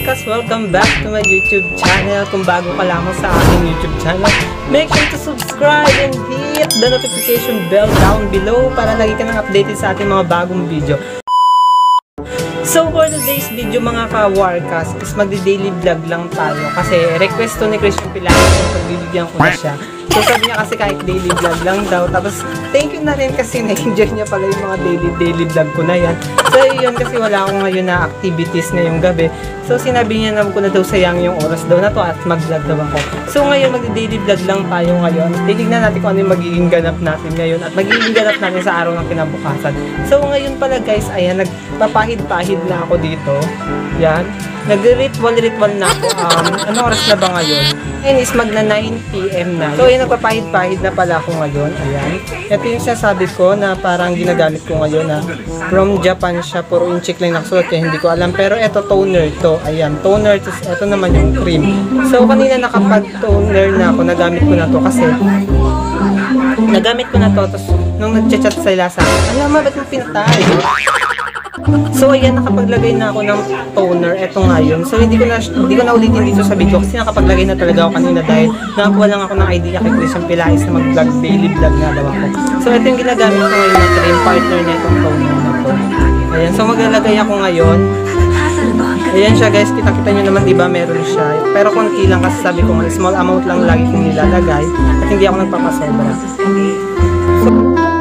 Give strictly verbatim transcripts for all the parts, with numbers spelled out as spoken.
kawarkas! Welcome back to my YouTube channel. Kung bago ka lamang sa aking YouTube channel, make sure to subscribe and hit the notification bell down below para lagi ka nang updated sa ating mga bagong video. So for today's video mga kawarkas is magdi-daily vlog lang tayo kasi request to ni Christian Pilates kung pagbibigyan ko na siya. So sabi niya kasi kahit daily vlog lang daw. Tapos thank you na rin kasi na-enjoy niya pala yung mga daily daily vlog ko na yan. So yun kasi wala akong ngayon na activities ngayong gabi. So sinabi niya na ko na daw sayang yung oras daw na to at mag-vlog daw ako. So ngayon magdi-daily vlog lang tayo ngayon. Titignan natin kung ano yung magiging ganap natin ngayon at magiging ganap natin sa araw ng kinabukasan. So ngayon pala guys, ayan, nagpapahid-pahid na ako dito. Yan. Nag-ritual-ritual na ako. Um, ano oras na ba ngayon? Ngayon is magna nine p m na. So ayan, nagpapahid-pahid na pala ako ngayon. Ayan. Ito yung sinasabi ko na parang ginagamit ko ngayon na from Japan siya. Puro inchik lang nakasulat kaya hindi ko alam. Pero ito toner to. Ayan, toner. Ito naman yung cream. So kanina nakapag-toner na ako. Nagamit ko na to kasi nagamit ko na to. Tapos nung nag-chat sila sa akin, alam mo, ba't mo pinatay? So ayan, nakapaglagay na ako ng toner. Eto nga yun. So hindi ko na hindi ko na ulitin dito sa video kasi nakapaglagay na talaga ako kanina dahil nakakuha lang ako ng idea kay Christian Pilates na mag-vlog, daily vlog nga daw ako. So ito yung ginagamit ko ngayon na cream, partner na itong toner na to. Ayan, so maglalagay ako ngayon. Ayan siya guys, kita-kita nyo naman diba meron siya. Pero konti lang kasi sabi ko small amount lang lagi kong nilalagay at hindi ako nagpapasobra. So,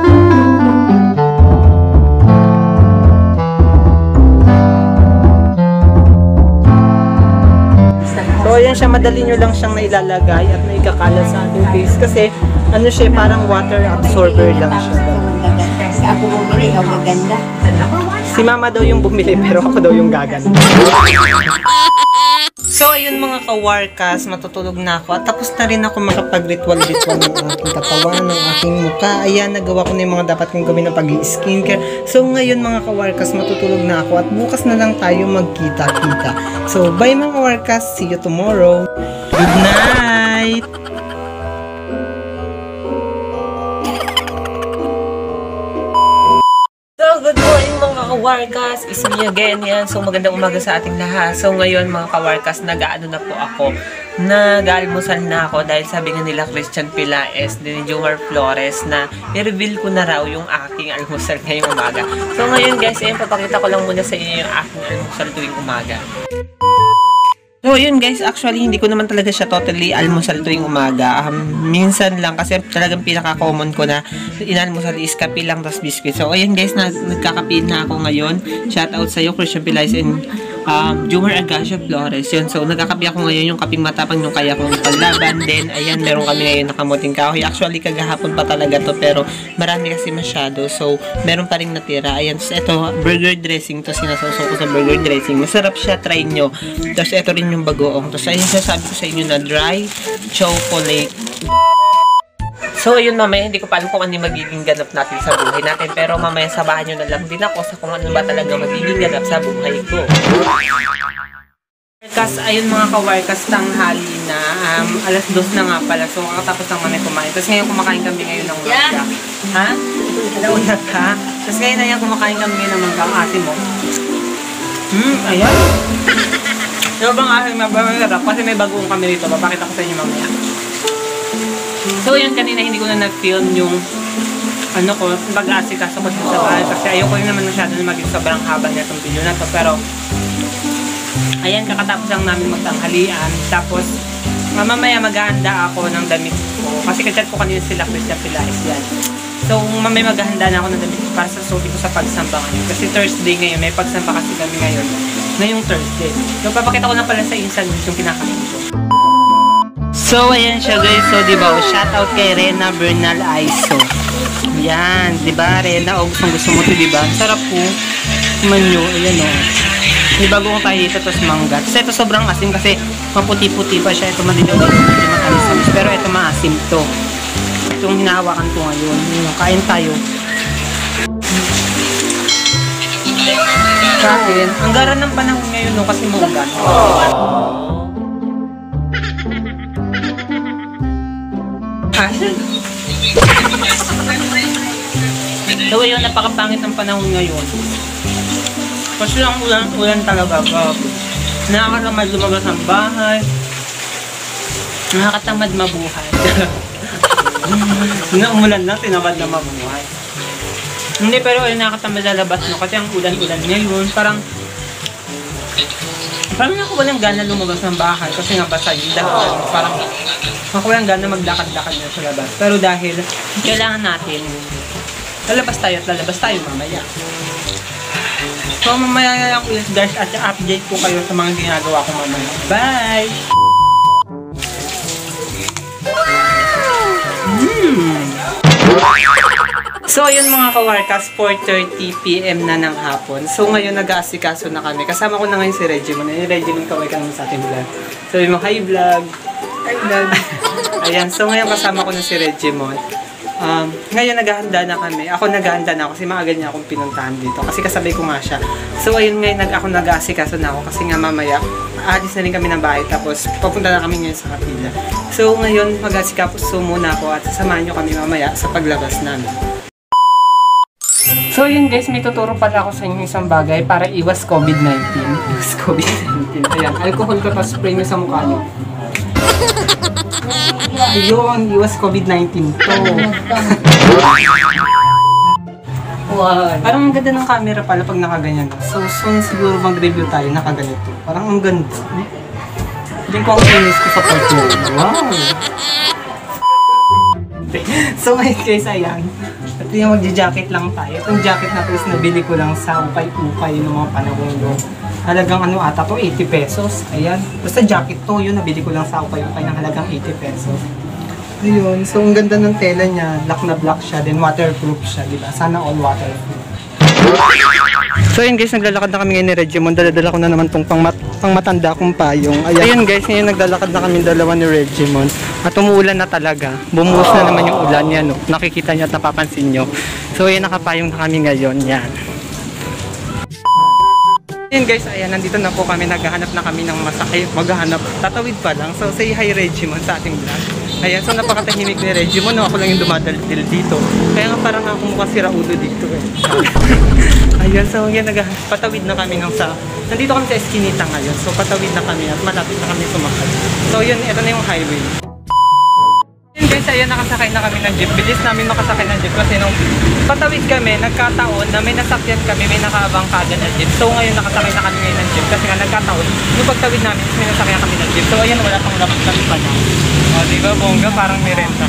So ayan siya, madali nyo lang siyang nailalagay at naikakala sa ating face kasi ano siya, parang water absorber lang siya. Ako bumili, ako maganda. Si mama daw yung bumili pero ako daw yung gaganda. So ayun mga kawarkas, matutulog na ako at tapos na rin ako makapag-ritual-ritual ng aking katawan, ng aking mukha. Ayan, nagawa ko na yung mga dapat kong gawin ng pag-skincare. So ngayon mga kawarkas, matutulog na ako at bukas na lang tayo magkita-kita. So bye mga kawarkas, see you tomorrow. Good night! Good morning mga kawarkas, it's me again yan. So magandang umaga sa ating lahat. So ngayon mga kawarkas, nag-ano na po ako, nag-almusal na ako dahil sabi nga nila Christian Pilates din ni Jomar Flores na i-reveal ko na raw yung aking almusal ngayong umaga. So ngayon guys, ayun, papakita ko lang muna sa inyo yung aking almusal tuwing umaga. So yun guys, actually hindi ko naman talaga siya totally almusal tuwing umaga. Um, minsan lang kasi talagang pinaka-common ko na inalmusal is kape lang tas biscuit. So ayun guys, nag nagkakape na ako ngayon. Shout out sa iyo Christian Pilates and um, Jomar Agacio Flores. Yun, so nagkakape ako ngayon yung kaping matapang yung kaya kong paglaban. Then ayan, meron kami ngayon nakamuting kahoy. Actually kagahapon pa talaga to pero marami kasi masyado. So meron pa rin natira. Ayan, so ito burger dressing to, sinasawsaw ko sa burger dressing. Masarap siya, try nyo. Tapos ito rin yung bagoong. Tapos ayun, sasabi ko sa inyo na dry chocolate. So ayun, mamaya hindi ko pa alam kung ano yung magiging ganap natin sa buhay natin. Pero mamaya sabahan nyo na lang din ako sa kung ano ba talaga magiging ganap sa buhay ko. Kasi ayun mga kawarkas, tanghali na. Um, alas dos na nga pala. So kakatapos lang kami kumain. Tapos ngayon kumakain kami ngayon ng mangga. Ha? Nauna ka? Tapos ngayon na yan kumakain kami ngayon ng mangga. Ang ate mo. Hmm, ayan. Yung bang aking mabarap kasi may bagoong kami rito. Papakita ko sa inyo mamaya. So yun, kanina hindi ko na nag-film yung ano ko, pag-aasikaso ko sa bahay kasi ayoko rin naman masyado na maging sobrang haba na itong video na to. Pero ayan, kakatapos lang namin magtanghalian. Tapos mamaya maghahanda ako ng damit ko kasi kachat ko kanina sila Christian Pilates yan. So mamaya maghahanda na ako ng damit ko para sa suti ko sa pagsamba ngayon kasi Thursday ngayon, may pagsamba kasi kami ngayon ngayong Thursday. So papakita ko na pala sa insan yung kinakain ko. So ayan siya guys, so diba, oh, shout out kay Rena Bernal Aiso. Yan, diba Rena, o gustong gusto mo to, diba? Sarap po. Kuman nyo, ayan o. Oh. May bago kong tayo dito, tapos mangga. Tapos ito sobrang asim kasi maputi-puti pa siya. Ito madilaw, hindi matamis-tamis. Pero ito maasim to. Itong hinahawakan ko ngayon. Yun, kain tayo. Kain. Ang gara ng panahon ngayon no, kasi munggan. So yun, napakapangit ng panahon ngayon. Kasi lang ulan, ulan talaga. Nakakatamad lumabas ng bahay. Nakakatamad mabuhay. Nung umulan lang, tinamad na mabuhay. Hindi, pero ay nakakatamad lalabas no kasi ang ulan-ulan ngayon, parang parang ako walang gana lumabas ng bahay kasi nga basa yung daan. Parang ako walang gana maglakad-lakad na sa labas. Pero dahil kailangan natin, lalabas tayo at lalabas tayo mamaya. So mamaya lang ulit guys at update ko kayo sa mga ginagawa ko mamaya. Bye! Hmm. So ayun mga kawarkas, four thirty p m na ng hapon. So ngayon nag-aasikaso na kami. Kasama ko na ngayon si Regimon. Ayun, Regimon, kaway ka naman sa ating vlog. Sabi mo, hi vlog! Hi vlog! Ayan, so ngayon kasama ko na si Regimon. Um, ngayon naghahanda na kami. Ako naghahanda na ako kasi maaga niya akong pinuntahan dito. Kasi kasabay ko nga siya. So ayun ngayon nag ako nag-aasikaso na ako kasi nga mamaya aalis na rin kami ng bahay tapos papunta na kami ngayon sa kapila. So ngayon mag-aasikaso muna ako at sasamahan niyo kami mamaya sa paglabas namin. So yun guys, may tuturo pala ako sa inyo isang bagay para iwas COVID nineteen. Iwas COVID nineteen. Ayan, alcohol ka pa spray nyo sa mukha nyo. Ayun, iwas COVID nineteen to. Wow. Parang ang ganda ng camera pala pag nakaganyan. So soon siguro mag-review tayo nakaganito. Parang ang ganda. Hindi ko ang finish ko sa part mo. Wow! So ngayon guys, ayan. At yung magja-jacket lang tayo. Itong jacket na to is nabili ko lang sa ukay-ukay ng mga panahon doon. Halagang ano ata to, eighty pesos. Ayan. Basta jacket to, yun nabili ko lang sa ukay-ukay ng halagang eighty pesos. Ayun. So ang ganda ng tela niya. Black na black siya. Then waterproof siya. Diba? Sana all waterproof. So ayun guys, naglalakad na kami ngayon ni Regimon. Dala-dala ko na naman tong pang, mat pang matanda kong payong. Ayan. Ayun guys, ngayon naglalakad na kami dalawa ni Regimon. At umuulan na talaga. Bumuhos na naman yung ulan yan. No? Nakikita nyo at napapansin nyo. So ayun, nakapayong na kami ngayon. Yan. Ayun guys, ayan, nandito na po kami. Naghahanap na kami ng masakay. Maghahanap. Tatawid pa lang. So say hi Regimon sa ating vlog. Ayan, so napakatahimik ni Regimon. No? Ako lang yung dumadaldil dito. Kaya nga parang ako mukha si Raudo dito eh. Ayan, so ngayon nagpatawid na kami ng sa... Nandito kami sa Eskinita ngayon. So patawid na kami at malapit na kami sumakay. So yun, ito na yung highway. Yun guys, ayan, nakasakay na kami ng jeep. Bilis namin makasakay ng jeep kasi nung patawid kami, nagkataon na may nasakyan kami, may nakaabang kagad na jeep. So ngayon, nakasakay na kami ngayon ng jeep kasi nga nagkataon, nung pagtawid namin, may nasakyan kami ng jeep. So ayan, wala pang laman kami pa na. O, diba, bongga? Parang may renta.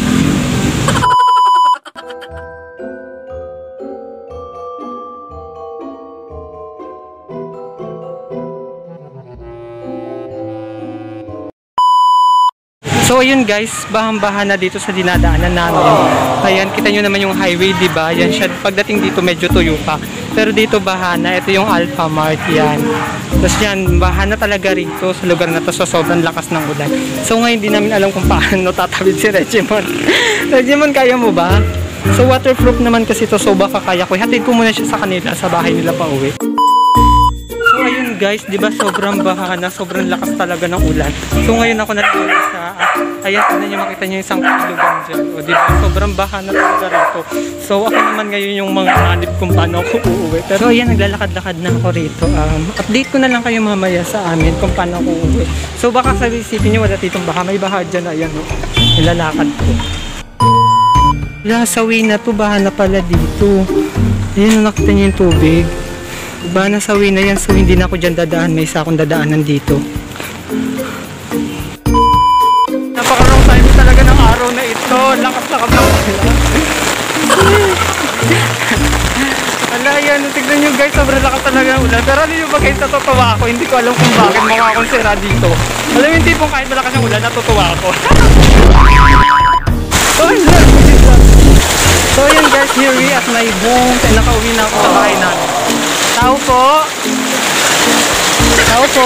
So ayun guys, bahang-baha na dito sa dinadaanan namin. Ayan, kita nyo naman yung highway, diba? Yan siya, pagdating dito medyo tuyo pa. Pero dito baha na, ito yung Alpha Mart, yan. Tapos yan, baha na talaga rito sa lugar na to sa sobrang lakas ng ulan. So ngayon di namin alam kung paano tatawid si Regimon. Regimon, kaya mo ba? So waterproof naman kasi to, so baka kaya ko. Hatid ko muna siya sa kanila, sa bahay nila pa uwi. So ayun guys, di ba sobrang baha na, sobrang lakas talaga ng ulan. So ngayon ako nalala sa, uh, ayan, ano nyo, makita nyo yung isang lugar dyan. O di ba, sobrang baha na talaga rito. So ako naman ngayon yung mga hanip kung paano ako uuwi. Pero ayan, naglalakad-lakad na ako rito. Um, update ko na lang kayo mamaya sa amin kung paano ako uuwi. So baka sabi-isipin nyo, wala ditong baha. May baha dyan, ayan o. Nilalakad ko. Lasawi na to, baha na pala dito. Ayan, nakita nyo yung tubig. Ba nasawi na yan, so hindi na ako dyan dadaan. May isa akong dadaanan dito. Napakarong time talaga ng araw na ito. Lakas-lakas ng pala. Ala yan, tignan nyo guys, sobrang lakas talaga ng ulan. Pero ano nyo ba guys, natutuwa ako. Hindi ko alam kung bakit mga akong sira dito. Alam yung tipong kahit malakas ng ulan, natutuwa ako. Oh, so yun guys, here we at my home. And nakauwi na ako sa bahay namin. Tao po. Tao po.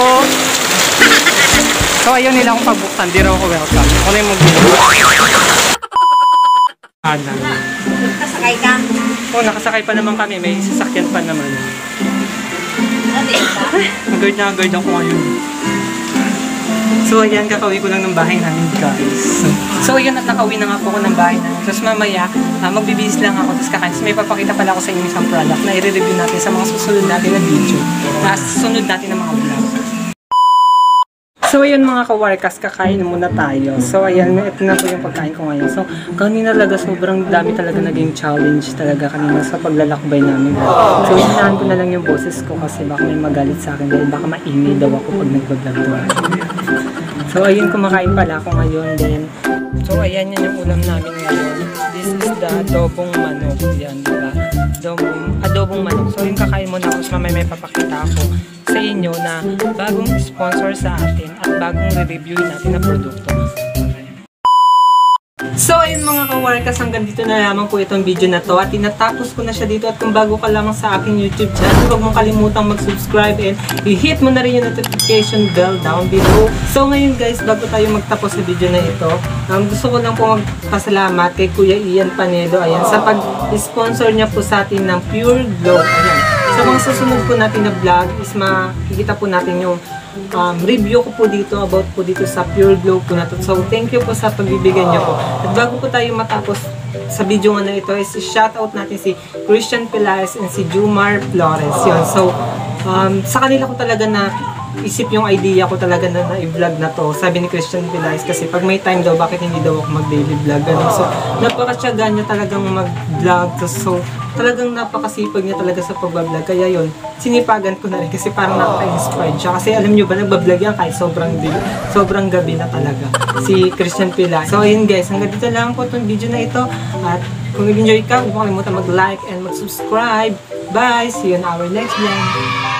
So ayun nila akong pagbuksan. Di raw ako welcome. Ako na yung magbuksan. Ana. Nakasakay ka? Oo, nakasakay pa naman kami. May sasakyan pa naman. Ano yun ba? Nag-guard na guard ako ngayon. So ayan, kakauwi ko lang ng bahay namin guys. So ayan, at nakauwi na nga po ako ng bahay namin. Tapos mamaya, uh, magbibihis lang ako. Tapos kakain. Tapos may papakita pala ako sa inyo isang product na i-review natin sa mga susunod natin na video. Na susunod natin ng mga vlog. So ayun mga kawarkas, kakain muna tayo. So ayan, ito na po yung pagkain ko ngayon. So kanina talaga sobrang dami talaga naging challenge talaga kanina sa paglalakbay namin. So hinahan ko na lang yung boses ko kasi baka may magalit sa akin dahil baka maingay daw ako pag nagbablog doon. So ayun, kumakain pala ako ngayon din. So ayan, yan yung ulam namin ngayon. This is the adobong manok. Yan, diba? Adobong, adobong manok. So yung kakain muna ako, so mamaya may papakita ako sa inyo na bagong sponsor sa atin at bagong re-review natin na produkto. So ayun mga kawarkas, hanggang dito na lamang po itong video na to at tinatapos ko na siya dito. At kung bago ka lamang sa aking YouTube channel, huwag mong kalimutang mag-subscribe and i-hit mo na rin yung notification bell down below. So ngayon guys, bago tayo magtapos sa video na ito, um, gusto ko lang po magpasalamat kay Kuya Ian Panedo, ayan, sa pag-sponsor niya po sa atin ng Pure Glow. Ayan. Sa mga susunod po natin na vlog is makikita po natin yung um, review ko po dito about po dito sa Pure Glow po na to. So thank you po sa pagbibigyan niyo po. At bago po tayo matapos sa video nga na ito is shoutout natin si Christian Pelaez and si Jumar Flores. Yun. So um, sa kanila ko talaga na isip yung idea ko talaga na na-vlog na to. Sabi ni Christian Pelaez kasi pag may time daw, bakit hindi daw ako mag-daily vlog. Ganun. So napakatyaga niya talagang mag-vlog. So, so talagang napakasipag niya talaga sa pag-vlog. Kaya yun, sinipagan ko na rin kasi parang nakaka-inspired siya. Kasi alam niyo ba, nagbablog yan kahit sobrang, sobrang gabi na talaga. Si Christian Pelaez. So ayun guys, hanggang dito lang po itong video na ito. At kung nag-enjoy ka, huwag mo kalimutan mag-like and mag-subscribe. Bye! See you in our next vlog.